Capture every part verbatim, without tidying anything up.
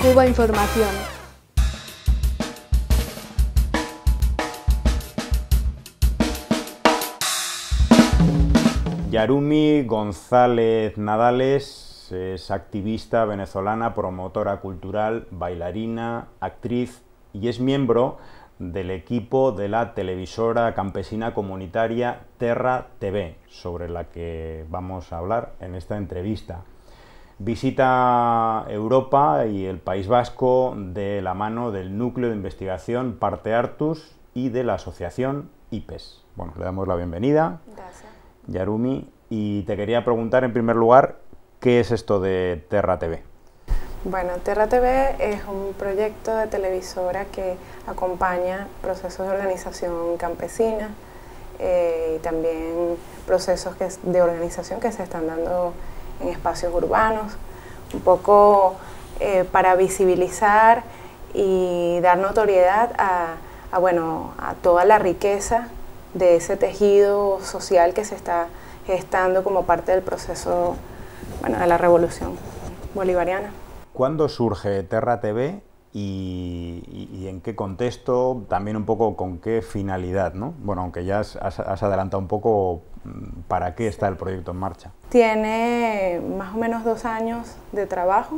Cuba Información. Yarumi González Nadales es activista venezolana, promotora cultural, bailarina, actriz y es miembro del equipo de la televisora campesina comunitaria Terra T V, sobre la que vamos a hablar en esta entrevista. Visita Europa y el País Vasco de la mano del Núcleo de Investigación Parte Artus y de la asociación I P E S. Bueno, le damos la bienvenida. Gracias. Yarumi, y te quería preguntar en primer lugar, ¿qué es esto de Terra T V? Bueno, Terra T V es un proyecto de televisora que acompaña procesos de organización campesina eh, y también procesos que, de organización que se están dando en espacios urbanos, un poco eh, para visibilizar y dar notoriedad a, a, bueno, a toda la riqueza de ese tejido social que se está gestando como parte del proceso, bueno, de la revolución bolivariana. ¿Cuándo surge Terra T V y, y, y en qué contexto, también un poco con qué finalidad, ¿no? Bueno, aunque ya has, has adelantado un poco para qué está el proyecto en marcha. Tiene más o menos dos años de trabajo.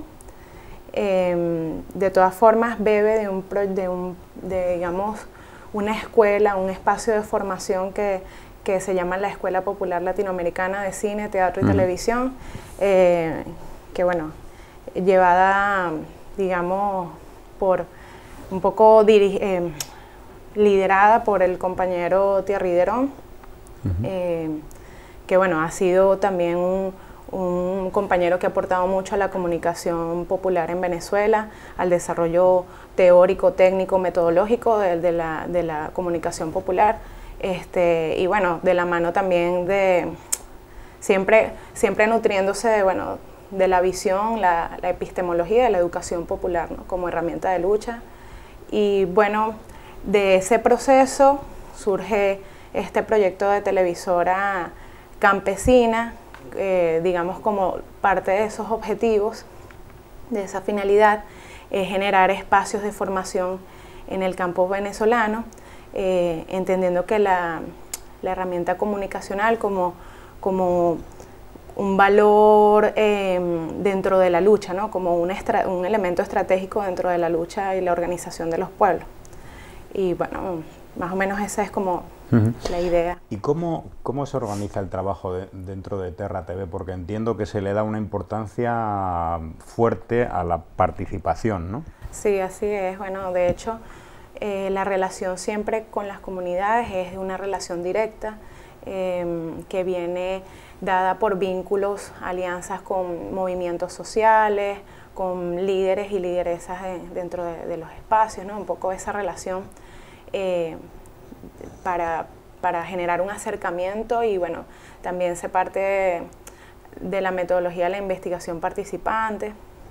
Eh, de todas formas, bebe de, un, de, un, de digamos, una escuela, un espacio de formación que, que se llama la Escuela Popular Latinoamericana de Cine, Teatro y uh-huh. Televisión, eh, que bueno, llevada, digamos, por un poco eh, liderada por el compañero Thierry Derón, uh-huh. eh, que bueno, ha sido también un, un compañero que ha aportado mucho a la comunicación popular en Venezuela, al desarrollo teórico, técnico, metodológico de, de, la, de la comunicación popular, este, y bueno, de la mano también de, siempre, siempre nutriéndose de, bueno, de la visión, la, la epistemología de la educación popular, ¿no? Como herramienta de lucha. Y bueno, de ese proceso surge este proyecto de televisora campesina, eh, digamos como parte de esos objetivos, de esa finalidad, eh, generar espacios de formación en el campo venezolano, eh, entendiendo que la, la herramienta comunicacional como, como un valor eh, dentro de la lucha, ¿no? Como un, estra un elemento estratégico dentro de la lucha y la organización de los pueblos. Y bueno, más o menos esa es como uh-huh. la idea. ¿Y cómo, cómo se organiza el trabajo de, dentro de Terra T V? Porque entiendo que se le da una importancia fuerte a la participación, ¿no? Sí, así es. Bueno, de hecho, eh, la relación siempre con las comunidades es una relación directa eh, que viene dada por vínculos, alianzas con movimientos sociales, con líderes y lideresas de, dentro de, de los espacios, ¿no? Un poco esa relación eh, para, para generar un acercamiento y bueno, también se parte de, de la metodología de la investigación participante,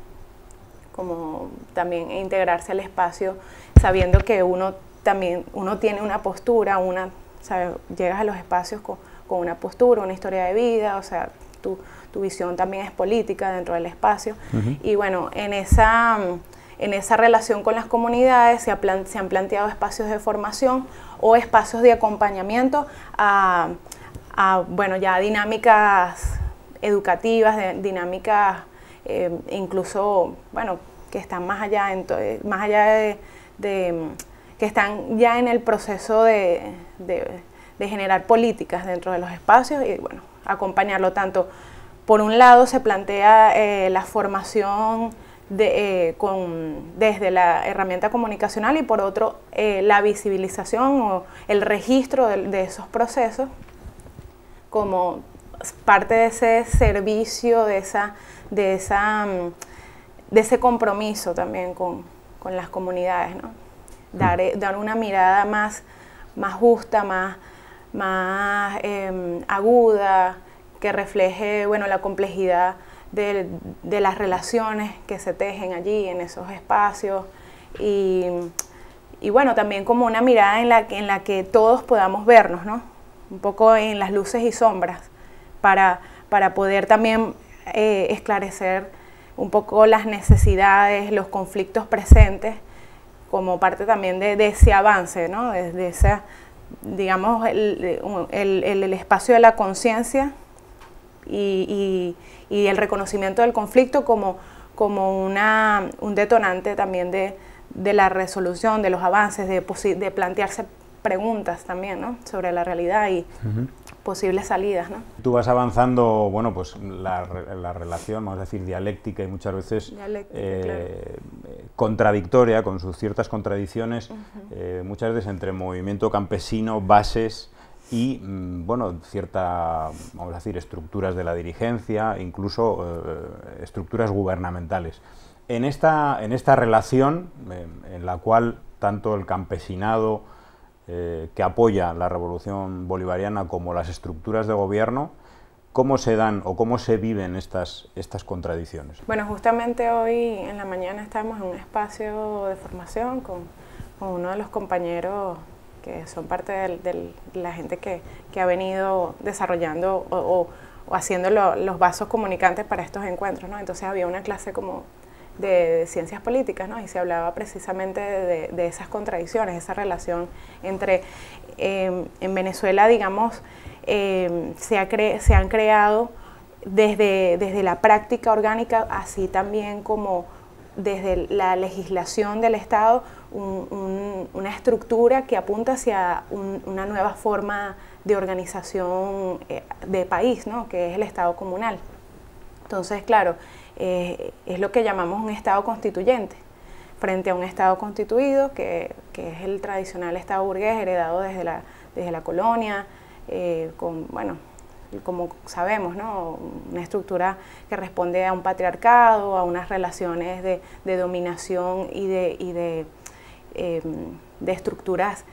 como también integrarse al espacio sabiendo que uno también uno tiene una postura, una, ¿sabe? Llegas a los espacios con, con una postura, una historia de vida, o sea, tu, tu visión también es política dentro del espacio. Uh-huh. Y bueno, en esa, en esa relación con las comunidades se, ha plan, se han planteado espacios de formación o espacios de acompañamiento a, a bueno, ya dinámicas educativas, de, dinámicas eh, incluso, bueno, que están más allá, en más allá de, de, que están ya en el proceso de, de, de generar políticas dentro de los espacios y bueno, acompañarlo tanto. Por un lado se plantea eh, la formación de, eh, con, desde la herramienta comunicacional y por otro eh, la visibilización o el registro de, de esos procesos como parte de ese servicio, de, esa, de, esa, de ese compromiso también con, con las comunidades, ¿no? Dar, dar una mirada más, más justa, más, más eh, aguda, que refleje bueno, la complejidad de, de las relaciones que se tejen allí en esos espacios y, y bueno, también como una mirada en la, en la que todos podamos vernos, ¿no? Un poco en las luces y sombras para, para poder también eh, esclarecer un poco las necesidades, los conflictos presentes, como parte también de, de ese avance, ¿no? de, de esa, digamos, el, el, el, el espacio de la conciencia y, y, y el reconocimiento del conflicto como, como una, un detonante también de, de la resolución, de los avances, de, de plantearse preguntas también, ¿no? sobre la realidad y uh-huh. posibles salidas, ¿no? Tú vas avanzando, bueno, pues la, la relación, vamos a decir, dialéctica y muchas veces eh, claro. contradictoria, con sus ciertas contradicciones, uh-huh. eh, muchas veces entre movimiento campesino, bases y, mmm, bueno, cierta, vamos a decir, estructuras de la dirigencia, incluso eh, estructuras gubernamentales. En esta, en esta relación, eh, en la cual tanto el campesinado Eh, que apoya la revolución bolivariana como las estructuras de gobierno, ¿cómo se dan o cómo se viven estas, estas contradicciones? Bueno, justamente hoy en la mañana estamos en un espacio de formación con, con uno de los compañeros que son parte del, del, de la gente que, que ha venido desarrollando o, o, o haciendo lo, los vasos comunicantes para estos encuentros, ¿no? Entonces había una clase como De, de ciencias políticas, ¿no? Y se hablaba precisamente de, de esas contradicciones, esa relación entre, eh, en Venezuela, digamos, eh, se, ha cre se han creado desde, desde la práctica orgánica, así también como desde la legislación del Estado, un, un, una estructura que apunta hacia un, una nueva forma de organización eh, de país, ¿no? Que es el Estado comunal. Entonces, claro, Eh, es lo que llamamos un Estado constituyente, frente a un Estado constituido, que, que es el tradicional Estado burgués heredado desde la, desde la colonia, eh, con, bueno, como sabemos, ¿no? Una estructura que responde a un patriarcado, a unas relaciones de, de dominación y de, y de, eh, de estructuras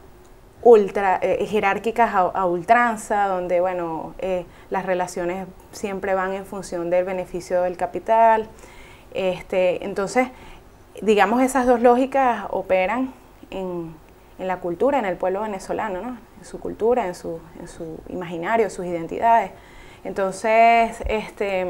ultra eh, jerárquicas a, a ultranza, donde bueno, eh, las relaciones siempre van en función del beneficio del capital. Este, entonces, digamos, esas dos lógicas operan en, en la cultura, en el pueblo venezolano, ¿no? En su cultura, en su, en su imaginario, en sus identidades. Entonces, este,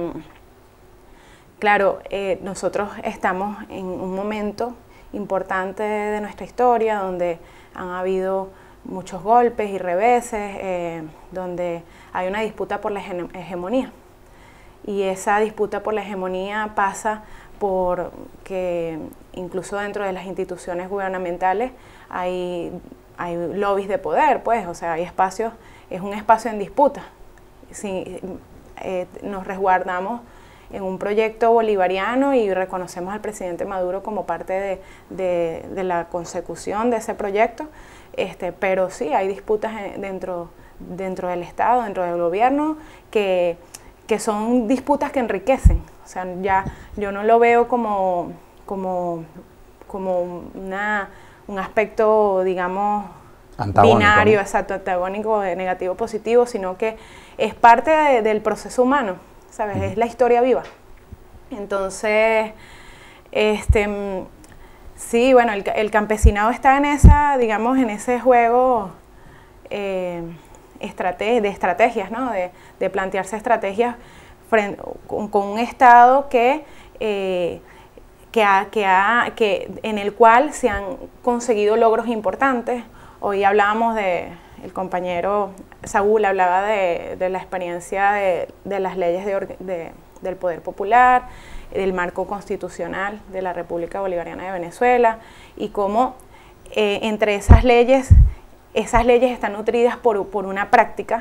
claro, eh, nosotros estamos en un momento importante de nuestra historia donde han habido muchos golpes y reveses, eh, donde hay una disputa por la hegemonía. Y esa disputa por la hegemonía pasa por que incluso dentro de las instituciones gubernamentales hay, hay lobbies de poder, pues, o sea, hay espacios, es un espacio en disputa. Si eh, nos resguardamos en un proyecto bolivariano y reconocemos al presidente Maduro como parte de, de, de la consecución de ese proyecto, este, pero sí hay disputas dentro, dentro del Estado, dentro del gobierno, que, que son disputas que enriquecen. O sea, ya yo no lo veo como, como, como una, un aspecto, digamos, antagónico, binario, ¿no? Exacto, antagónico, negativo, positivo, sino que es parte de, del proceso humano, ¿sabes? Uh-huh. Es la historia viva. Entonces, este, sí, bueno, el, el campesinado está en esa, digamos, en ese juego eh, estrate de estrategias, ¿no? De, de plantearse estrategias frente, con, con un Estado que, eh, que, ha, que, ha, que en el cual se han conseguido logros importantes. Hoy hablábamos de, el compañero Saúl hablaba de, de la experiencia de, de las leyes de, de, del poder popular, del marco constitucional de la República Bolivariana de Venezuela, y cómo eh, entre esas leyes, esas leyes están nutridas por, por una práctica,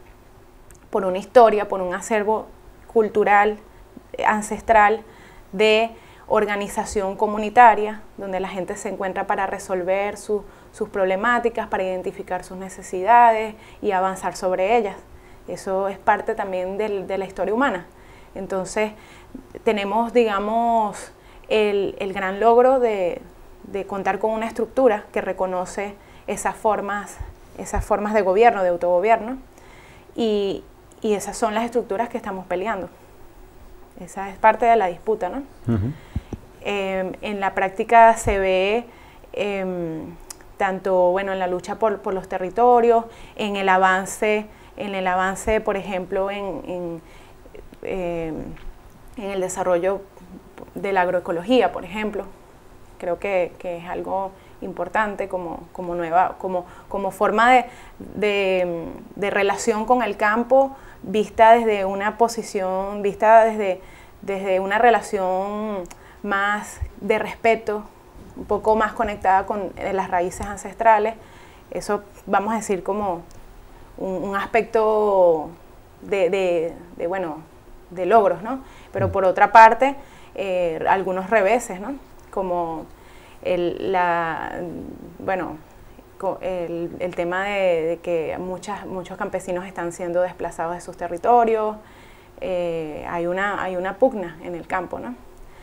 por una historia, por un acervo cultural, ancestral, de organización comunitaria, donde la gente se encuentra para resolver su, sus problemáticas, para identificar sus necesidades y avanzar sobre ellas. Eso es parte también del, de la historia humana. Entonces, tenemos, digamos, el, el gran logro de, de contar con una estructura que reconoce esas formas, esas formas de gobierno, de autogobierno, y, y esas son las estructuras que estamos peleando. Esa es parte de la disputa, ¿no? Uh-huh. Eh, en la práctica se ve eh, tanto, bueno, en la lucha por, por los territorios, en el avance, en el avance, por ejemplo, en, en, eh, en el desarrollo de la agroecología, por ejemplo. Creo que, que es algo importante como, como, nueva, como, como forma de, de, de relación con el campo, vista desde una posición, vista desde, desde una relación más de respeto, un poco más conectada con las raíces ancestrales. Eso, vamos a decir, como un, un aspecto de, de, de, bueno, de logros, ¿no? Pero por otra parte, eh, algunos reveses, ¿no? Como el, la, bueno, el, el tema de, de que muchas, muchos campesinos están siendo desplazados de sus territorios, eh, hay, una, hay una pugna en el campo, ¿no?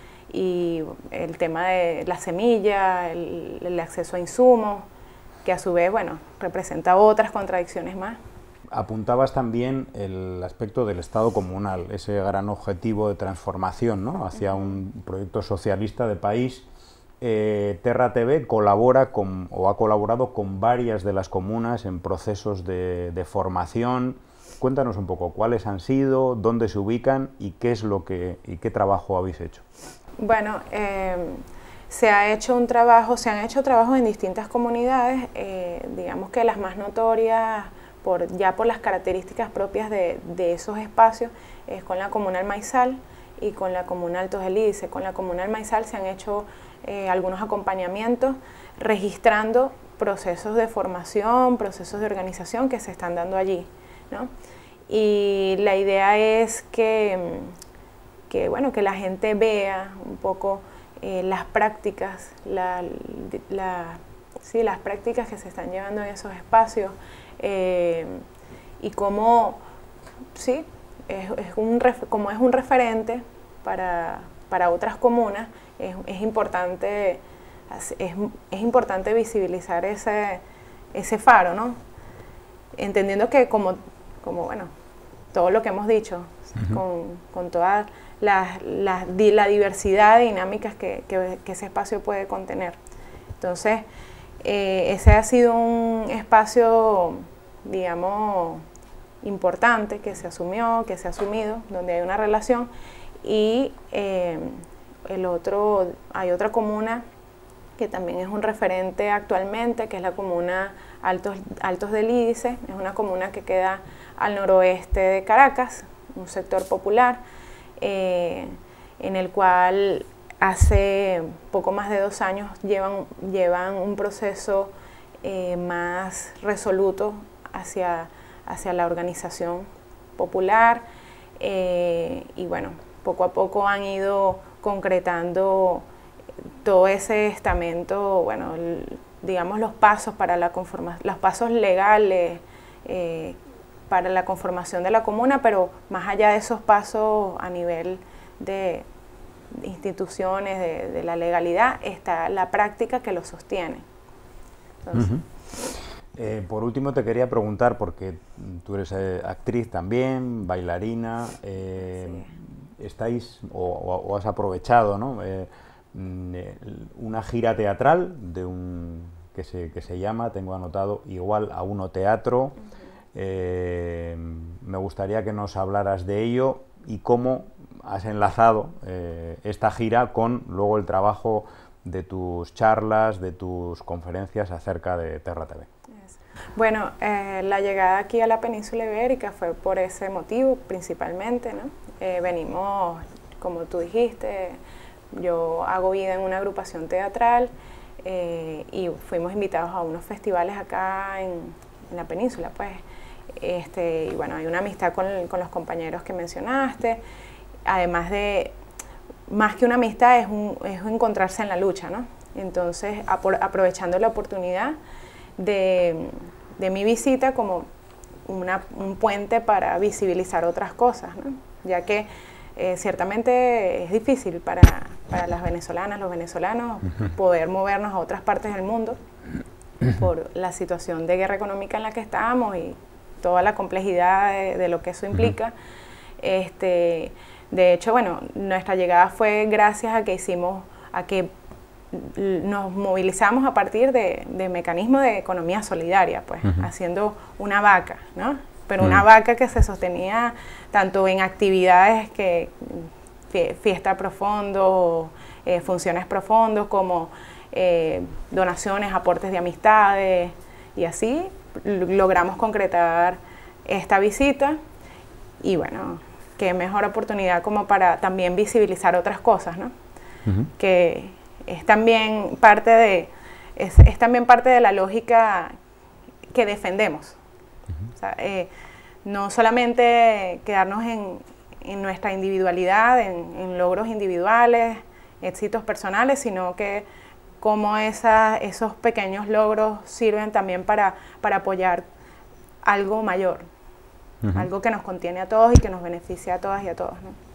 Y el tema de la semilla, el, el acceso a insumos, que a su vez, bueno, representa otras contradicciones más. Apuntabas también el aspecto del Estado comunal, ese gran objetivo de transformación, ¿no?, hacia un proyecto socialista de país. Eh, Terra T V colabora con, o ha colaborado con varias de las comunas en procesos de, de formación. Cuéntanos un poco cuáles han sido, dónde se ubican y qué es lo que y qué trabajo habéis hecho. Bueno, eh, se ha hecho un trabajo, se han hecho trabajos en distintas comunidades, eh, digamos que las más notorias, por, ya por las características propias de, de esos espacios, es con la Comuna El Maizal y con la Comuna Altos del Lídice. Con la Comuna El Maizal se han hecho eh, algunos acompañamientos registrando procesos de formación, procesos de organización que se están dando allí, ¿no? Y la idea es que, que, bueno, que la gente vea un poco eh, las prácticas, la, la, sí, las prácticas que se están llevando en esos espacios, eh, y cómo, sí, es, es un, como es un referente para, para otras comunas, es, es, importante, es, es importante visibilizar ese, ese faro, ¿no? Entendiendo que como, como bueno, todo lo que hemos dicho, uh-huh. con, con toda la, la, la diversidad de dinámicas que, que, que ese espacio puede contener. Entonces, eh, ese ha sido un espacio, digamos, importante que se asumió, que se ha asumido, donde hay una relación, y eh, el otro, hay otra comuna que también es un referente actualmente, que es la comuna Altos, Altos del Lídice. Es una comuna que queda al noroeste de Caracas, un sector popular, eh, en el cual hace poco más de dos años llevan, llevan un proceso eh, más resoluto hacia, hacia la organización popular, eh, y bueno, poco a poco han ido concretando todo ese estamento, bueno, el, digamos los pasos para la conformación, los pasos legales eh, para la conformación de la comuna, pero más allá de esos pasos a nivel de instituciones, de, de la legalidad, está la práctica que lo sostiene. Entonces, uh-huh. eh, por último te quería preguntar, porque tú eres eh, actriz también, bailarina, eh, sí. estáis o, o, o has aprovechado, ¿no?, eh, una gira teatral de un que se, que se llama, tengo anotado, Igual a Uno Teatro. Uh-huh. eh, me gustaría que nos hablaras de ello y cómo has enlazado eh, esta gira con luego el trabajo de tus charlas, de tus conferencias acerca de Terra T V. Yes. Bueno, eh, la llegada aquí a la península ibérica fue por ese motivo principalmente, ¿no? Eh, venimos, como tú dijiste, yo hago vida en una agrupación teatral, eh, y fuimos invitados a unos festivales acá en, en la península, pues, este, y bueno, hay una amistad con, con los compañeros que mencionaste, además de, más que una amistad, es, un, es encontrarse en la lucha, ¿no? Entonces, apro aprovechando la oportunidad de, de mi visita como una, un puente para visibilizar otras cosas, ¿no? Ya que Eh, ciertamente es difícil para, para las venezolanas, los venezolanos, uh-huh. poder movernos a otras partes del mundo por la situación de guerra económica en la que estamos y toda la complejidad de, de lo que eso implica. Uh-huh. este, de hecho, bueno, nuestra llegada fue gracias a que hicimos, a que nos movilizamos a partir de, de mecanismos de economía solidaria, pues, uh-huh. haciendo una vaca, ¿no? Pero una mm. vaca que se sostenía tanto en actividades que fiesta profundo, eh, funciones profundos como eh, donaciones, aportes de amistades, y así logramos concretar esta visita. Y bueno, qué mejor oportunidad como para también visibilizar otras cosas, ¿no? Uh-huh. Que es también parte de, es, es también parte de la lógica que defendemos. Uh-huh. O sea, eh, no solamente quedarnos en, en nuestra individualidad, en, en logros individuales, éxitos personales, sino que cómo esa, esos pequeños logros sirven también para, para apoyar algo mayor, uh-huh. algo que nos contiene a todos y que nos beneficia a todas y a todos, ¿no?